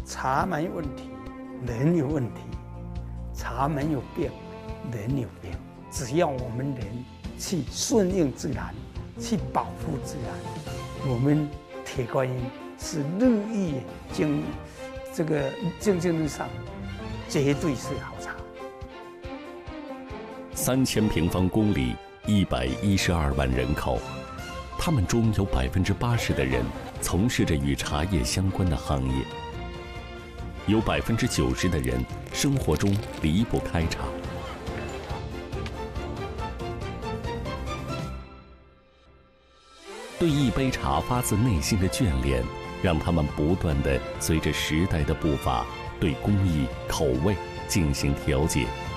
茶没问题，人有问题；茶没有病，人有病。只要我们人去顺应自然，去保护自然，我们铁观音是日益蒸日上，绝对是好茶。 3000平方公里，112万人口，他们中有80%的人从事着与茶叶相关的行业，有90%的人生活中离不开茶。对一杯茶发自内心的眷恋，让他们不断地随着时代的步伐，对工艺、口味进行调节。